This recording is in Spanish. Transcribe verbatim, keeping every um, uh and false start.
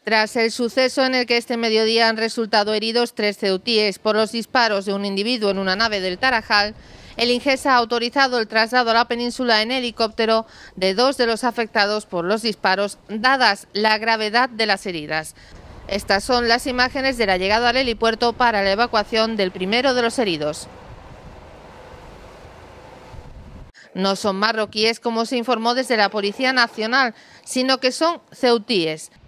Tras el suceso en el que este mediodía han resultado heridos tres ceutíes por los disparos de un individuo en una nave del Tarajal, el Ingesa ha autorizado el traslado a la península en helicóptero de dos de los afectados por los disparos, dadas la gravedad de las heridas. Estas son las imágenes de la llegada al helipuerto para la evacuación del primero de los heridos. No son marroquíes, como se informó desde la Policía Nacional, sino que son ceutíes.